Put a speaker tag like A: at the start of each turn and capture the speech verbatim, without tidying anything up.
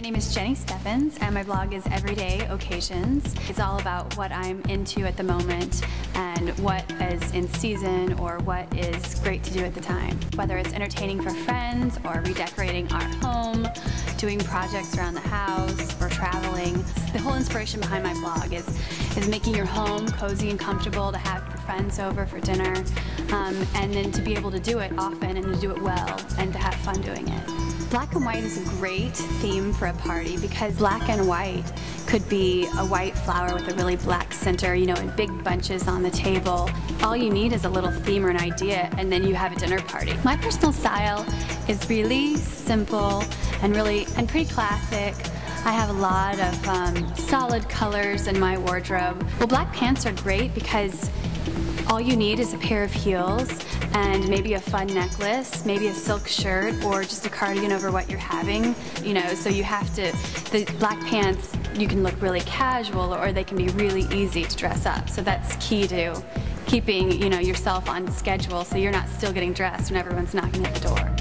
A: name is Jenny Steffens, and my blog is Everyday Occasions. It's all about what I'm into at the moment and what is in season or what is great to do at the time. Whether it's entertaining for friends or redecorating our home, doing projects around the house, or traveling. The whole inspiration behind my blog is, is making your home cozy and comfortable to have your friends over for dinner, um, and then to be able to do it often and to do it well and to have fun doing it. Black and white is a great theme for a party because black and white could be a white flower with a really black center, you know, in big bunches on the table. All you need is a little theme or an idea, and then you have a dinner party. My personal style is really simple and really and pretty classic. I have a lot of um, solid colors in my wardrobe. Well, black pants are great because all you need is a pair of heels and maybe a fun necklace, maybe a silk shirt, or just a cardigan over what you're having. You know, so you have to, the black pants, you can look really casual or they can be really easy to dress up. So that's key to keeping, you know, yourself on schedule so you're not still getting dressed when everyone's knocking at the door.